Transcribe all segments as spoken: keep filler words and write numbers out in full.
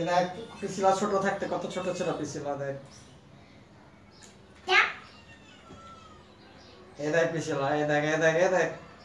যে দেখ পিছিলা ছোট থাকতে কত ছোট ছোট পিছিলা দেখ এই দেখ পিছিলা এই দেখ এই দেখ এই দেখ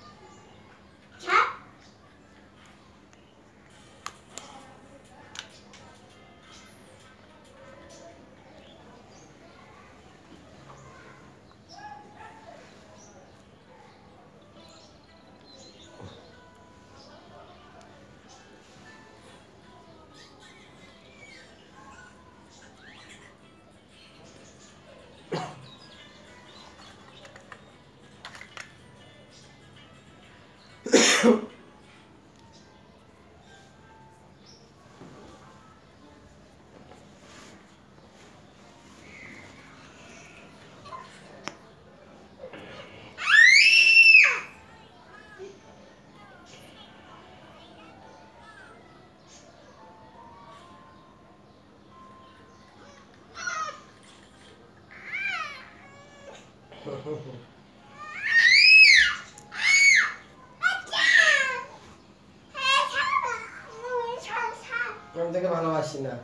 আমি তোকে ভালোবাসি না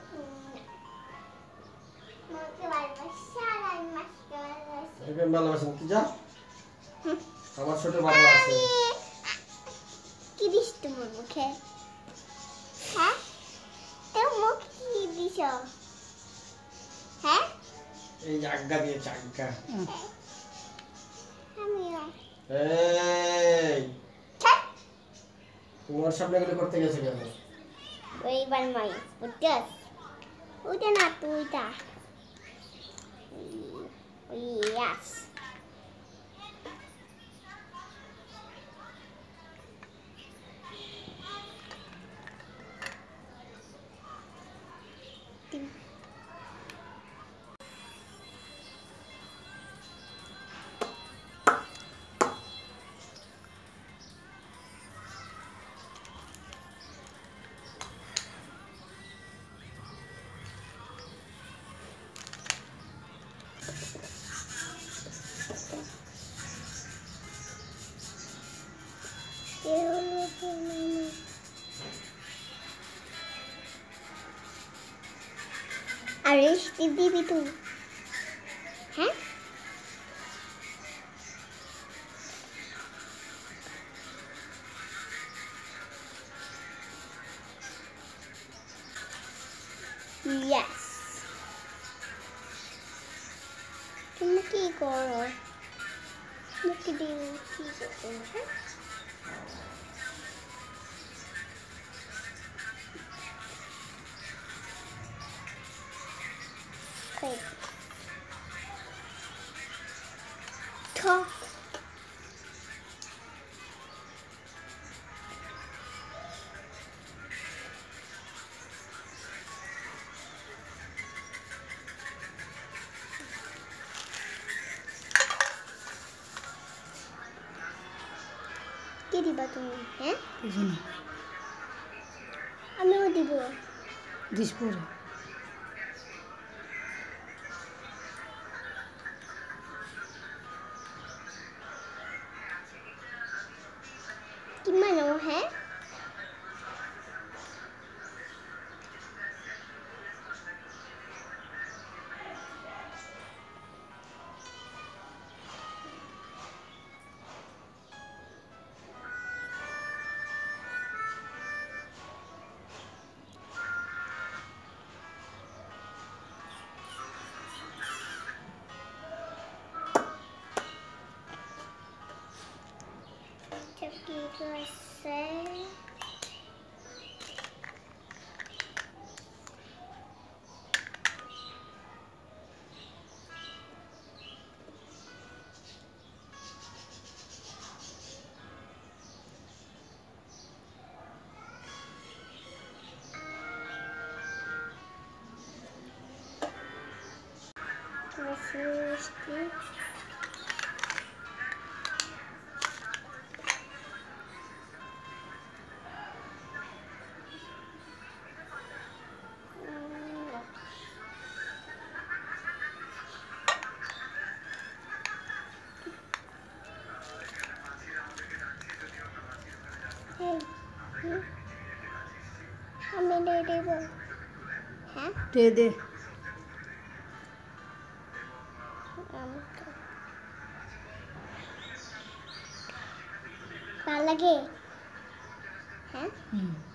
তোকে ভালোবাসি না তুই যা আমার ছোট বাবু আছে কি দিস তোমার মুখে হ্যাঁ তোর মুখ কি দিস হ্যাঁ এই আজ্ঞা দিয়েছে আজ্ঞা আমিও এই তোমার সামনে এগুলো করতে গেছে কেন ওইবার মাই বুঝছস ওইটা না তুইটা ইয়াস আরে স্টিপ দিবি তুই হ্যাঁ ইয়েস তুমি কি করো মুখে দিয়ে কি করো হ্যাঁ Okay. Talk. কি দিবা তুমি হ্যাঁ কিছু না আমিও দিব দিস পরে কি মানো হ্যাঁ কি করছে আমি দিয়ে দেব হ্যাঁ দে দে আমাকে ভালো লাগে হ্যাঁ হুম